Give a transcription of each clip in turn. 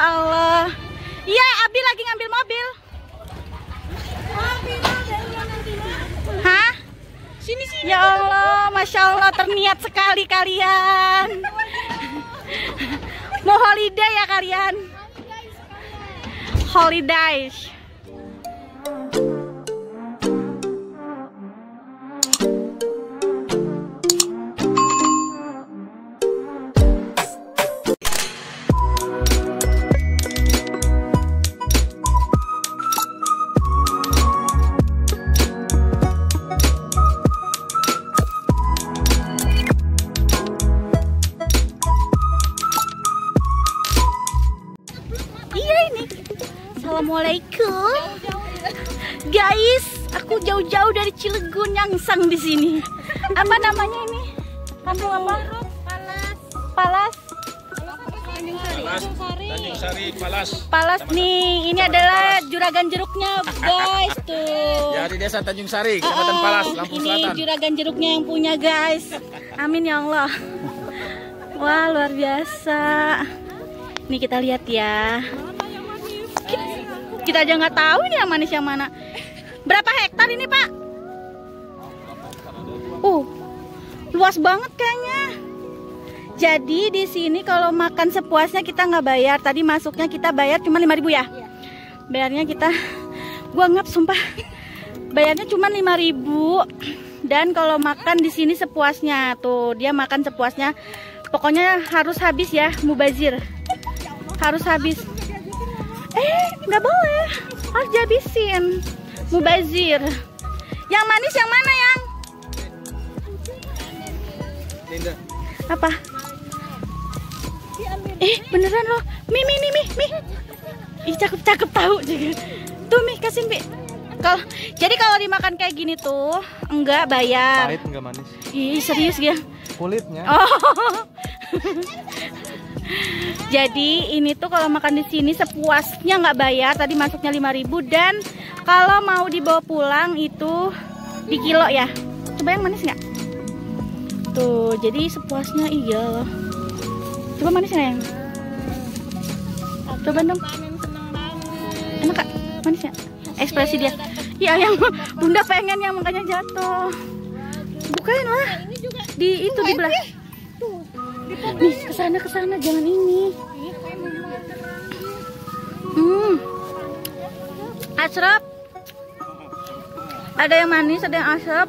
Allah. Iya, Abi lagi ngambil mobil. Hah? Sini. Ya Allah, Masya Allah, terniat sekali kalian. Mau holiday ya kalian? Holidays. Assalamualaikum, guys. Aku jauh-jauh dari Cilegon nyangsang di sini. Apa namanya ini? Kampung apa? Palas. Tanjung Sari, Palas. Palas nih. Ini adalah juragan jeruknya, guys. Tuh. Ya, di Desa Tanjung Sari, Kecamatan Palas, Lampung Selatan. Ini juragan jeruknya yang punya, guys. Amin ya Allah. Wah, luar biasa. Nih kita lihat ya. Kita aja nggak tahu ini yang manis yang mana. Berapa hektar ini, Pak? Luas banget kayaknya. Jadi di sini kalau makan sepuasnya kita nggak bayar. Tadi masuknya kita bayar cuma 5.000 ya. Bayarnya kita, gua ngap sumpah. Bayarnya cuma 5.000. Dan kalau makan di sini sepuasnya, tuh dia makan sepuasnya. Pokoknya harus habis ya, mubazir. Harus habis. Nggak boleh, harus dihabisin. Mubazir. Yang manis yang mana yang? Apa? Beneran loh. Mi. Cakep tahu juga. Tuh Mi, kasih Mi. Jadi kalau dimakan kayak gini tuh enggak bayar. Pahit enggak manis. Ih, serius ya? Kulitnya. Oh. Jadi ini tuh kalau makan di sini sepuasnya nggak bayar. Tadi masuknya 5.000 dan kalau mau dibawa pulang itu di kilo ya. Coba yang manis nggak? Tuh, jadi sepuasnya iya loh. Coba manis nggak yang? Coba dong. Enak Kak? Manis nggak? Ekspresi dia. Ya yang Bunda pengen yang makanya jatuh. Bukain lah. Di itu di belah. Nih kesana jangan ini. Asrap. Ada yang manis, ada yang asap.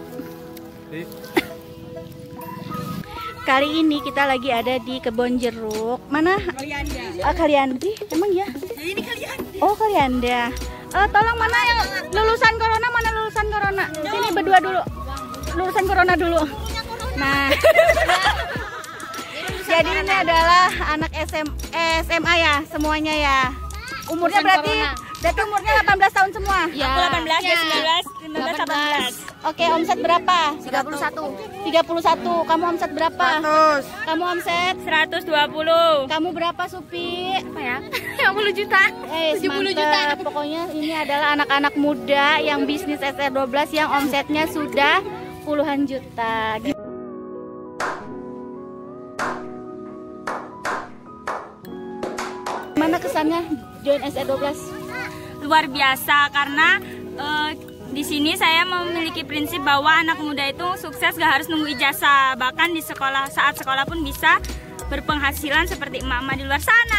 Kali ini kita lagi ada di kebun jeruk. Mana? Kalianda. Emang ya? Ini Kalianda. Oh Kalianda. Tolong mana yang lulusan corona? Mana lulusan corona? Sini berdua dulu. Lulusan corona dulu. Nah. Jadi ini adalah anak SMA ya, semuanya ya. Umurnya berarti umurnya 18 tahun semua. Ya. Aku 18, dia 19, 18. Oke, omset berapa? 31. 31. Kamu omset berapa? 100. Kamu omset 120. Kamu berapa, Supi? Apa ya? 50 juta. 70 juta. Pokoknya ini adalah anak-anak muda yang bisnis SR12 yang omsetnya sudah puluhan juta. Gimana kesannya join SR12? Luar biasa karena di sini saya memiliki prinsip bahwa anak muda itu sukses gak harus nunggu ijazah, bahkan di sekolah saat sekolah pun bisa berpenghasilan seperti emak-emak di luar sana.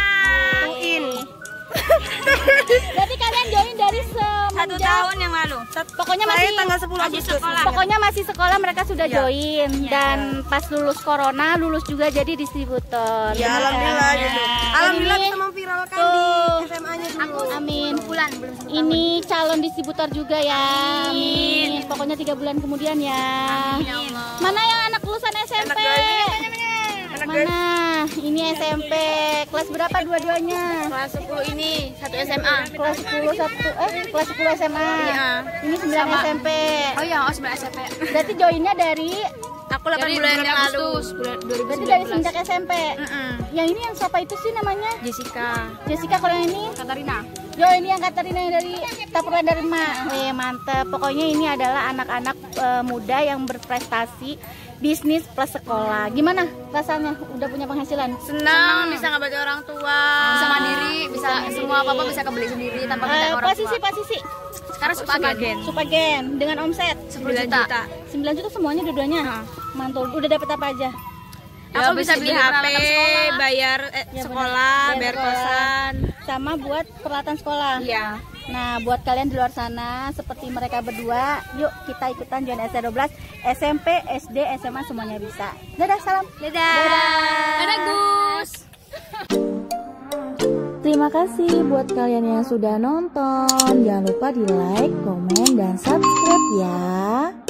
Berarti kalian join dari 1 tahun yang lalu. Pokoknya masih tanggal 10 Agustus. Pokoknya masih sekolah mereka sudah join dan pas lulus corona lulus juga jadi distributor. Ya alhamdulillah gitu. Alhamdulillah bisa memviralkan di SMA-nya dulu. Amin. Ini calon distributor juga ya. Amin. Pokoknya 3 bulan kemudian ya. Amin. Mana yang anak lulusan SMP? Mana? Ini SMP. Kelas berapa dua-duanya? Kelas 10 ini, 1 SMA. Kelas 10 kelas 10 SMA. Iya. Ini 9 SMP. Oh iya, 9 SMP. Berarti joinnya dari Aku 8 bulan yang lalu. berarti dari semenjak SMP. Yang ini yang siapa itu sih namanya? Jessica, kalau yang ini Katarina. Yo, ini yang Katarina yang dari Tapuran dari Mak. Mantep. Pokoknya ini adalah anak-anak muda yang berprestasi bisnis plus sekolah. Gimana rasanya? Udah punya penghasilan? Senang bisa ngebantu orang tua. Bisa mandiri, bisa Semua apa-apa bisa kebeli sendiri tanpa minta orang tua. Posisi. Sekarang Supagen dengan omset 10 juta. 9 juta semuanya dua-duanya. Mantul. Udah dapat apa aja? Aku bisa beli HP, bayar sekolah, bayar kosan. Sama buat peralatan sekolah. Iya. Nah, buat kalian di luar sana seperti mereka berdua, yuk kita ikutan join ST12, SMP, SD, SMA semuanya bisa. Dadah, salam. Dadah Gus. Terima kasih buat kalian yang sudah nonton. Jangan lupa di like, komen, dan subscribe ya.